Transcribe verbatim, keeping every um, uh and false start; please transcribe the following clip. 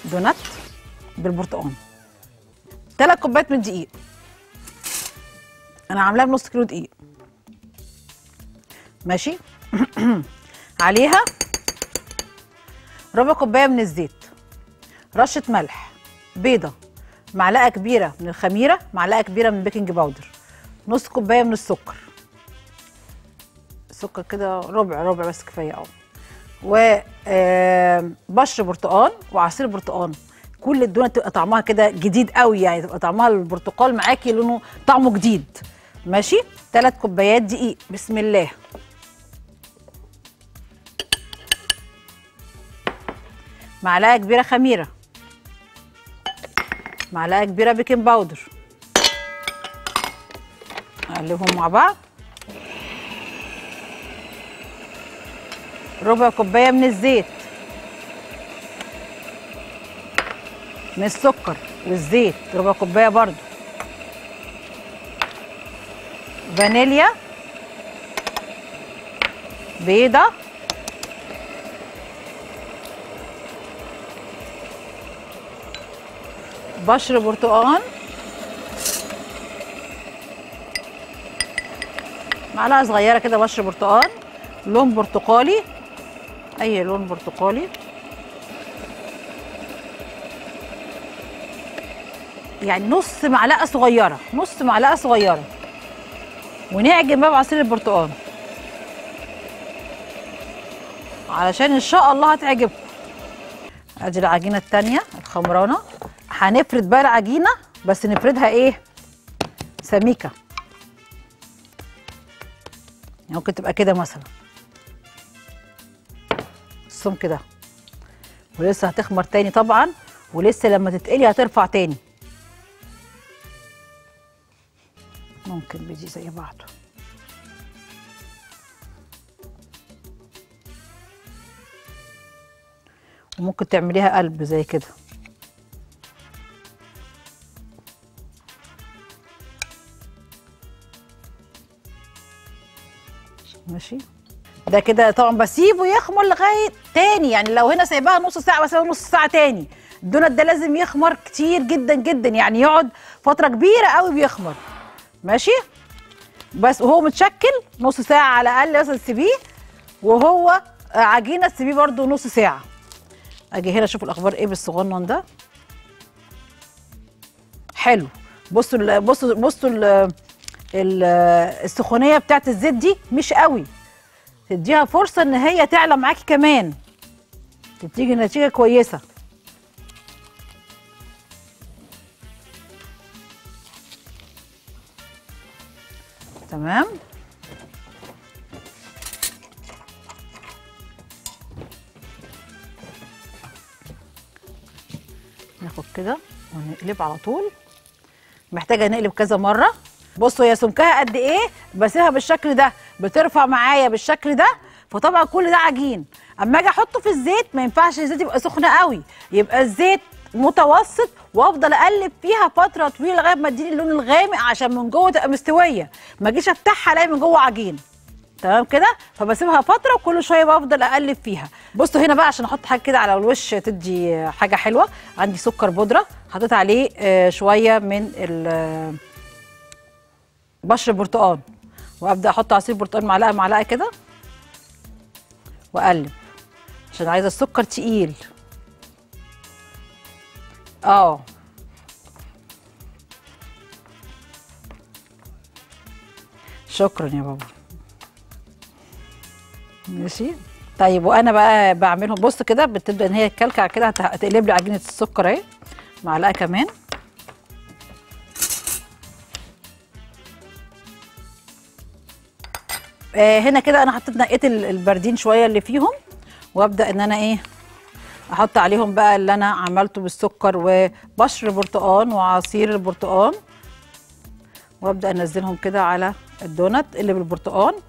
دونات بالبرتقال. ثلاث كوبايات من الدقيق، انا عاملاها بنص كيلو دقيق. ماشي. عليها ربع كوبايه من الزيت، رشه ملح، بيضه، معلقه كبيره من الخميره، معلقه كبيره من البيكنج باودر، نص كوبايه من السكر. السكر كده ربع ربع بس كفايه اهو. وبشر برتقال وعصير برتقال. كل الدنيا تبقى طعمها كده جديد قوي، يعني تبقى طعمها البرتقال معاكي لونه طعمه جديد. ماشي. ثلاث كوبايات دقيق. بسم الله. معلقه كبيره خميره، معلقه كبيره بيكنج باودر. اقلبهم مع بعض. ربع كوبايه من الزيت، من السكر والزيت ربع كوبايه برضو. فانيليا، بيضه، بشر برتقال، معلقه صغيره كده بشر برتقال، لون برتقالي، اي لون برتقالي، يعني نص معلقه صغيره، نص معلقه صغيره. ونعجن بقى بعصير البرتقال علشان ان شاء الله هتعجبكم. ادي العجينه التانيه الخمرانه. هنفرد بقى العجينه، بس نفردها ايه؟ سميكه. يعني ممكن تبقى كده مثلا السمك كده، ولسه هتخمر تاني طبعا، ولسه لما تتقلي هترفع تاني. ممكن بدي زي بعضه. وممكن تعمليها قلب زي كده. ماشي. ده كده طبعا بسيبه يخمر لغايه تاني، يعني لو هنا سايباها نص ساعه بسيبها نص ساعه تاني. الدونات ده لازم يخمر كتير جدا جدا، يعني يقعد فتره كبيره قوي بيخمر. ماشي. بس وهو متشكل نص ساعه على الاقل مثلا تسيبيه، وهو عجينه تسيبيه برده نص ساعه. اجي هنا اشوف الاخبار ايه بالصغنن ده. حلو. بصوا ال بصوا بصوا ال ال السخونيه بتاعت الزيت دي مش قوي، تديها فرصه ان هي تعلى معاكي كمان، تديكي نتيجه كويسه. تمام. ناخد كده ونقلب على طول. محتاجه نقلب كذا مره. بصوا هي سمكها قد ايه، بسيبها بالشكل ده، بترفع معايا بالشكل ده. فطبعا كل ده عجين، اما اجي احطه في الزيت ما ينفعش الزيت يبقى سخن قوي، يبقى الزيت متوسط، وافضل اقلب فيها فتره طويله لغايه ما تديني اللون الغامق عشان من جوه تبقى مستويه، ما اجيش افتحها الاقي من جوه عجين. تمام كده. فبسيبها فتره وكل شويه بفضل اقلب فيها. بصوا هنا بقى عشان احط حاجه كده على الوش تدي حاجه حلوه. عندي سكر بودره، حطيت عليه آه شويه من بشر برتقال، وابدا احط عصير برتقال معلقه معلقه كده واقلب عشان عايزه السكر تقيل. اه شكرا يا بابا. ماشي. طيب وانا بقى بعملهم بص كده، بتبدا ان هي تكلكع كده، هتقلب لي عجينه السكر اهي. معلقه كمان. آه هنا كده انا حطيت نقيت البردين شويه اللي فيهم، وابدا ان انا ايه احط عليهم بقى اللي انا عملته بالسكر وبشر برتقال وعصير البرتقال، وابدا انزلهم كده على الدونات اللي بالبرتقال.